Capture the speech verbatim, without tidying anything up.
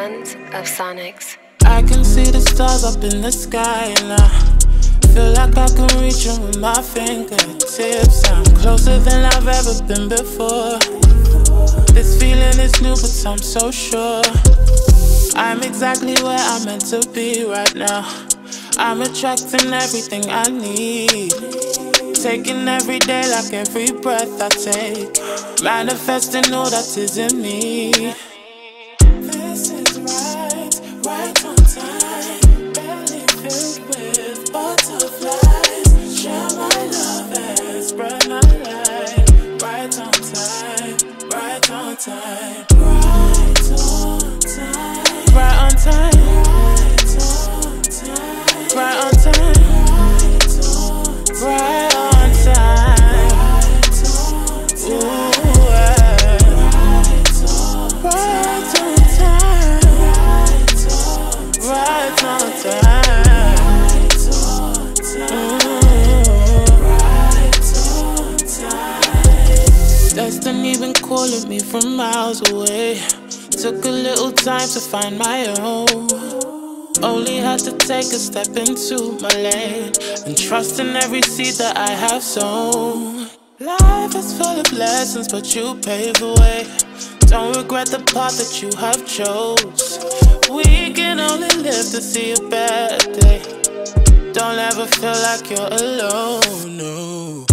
Sons of Sonics. I can see the stars up in the sky now. Feel like I can reach them with my fingertips. I'm closer than I've ever been before. This feeling is new, but I'm so sure I'm exactly where I'm meant to be right now. I'm attracting everything I need, taking every day like every breath I take, manifesting all that is in me. This is right, right on time, belly filled with butterflies. Share my love and spread my light. Right on time, right on time, right on time, right on time, right on time, right on time, ooh, yeah. Right on time, right on time. Destiny been calling me from miles away. Took a little time to find my own. Only had to take a step into my lane and trust in every seed that I have sown. Life is full of lessons, but you pave the way. Don't regret the path that you have chose. We can only live to see a better day. Don't ever feel like you're alone, no.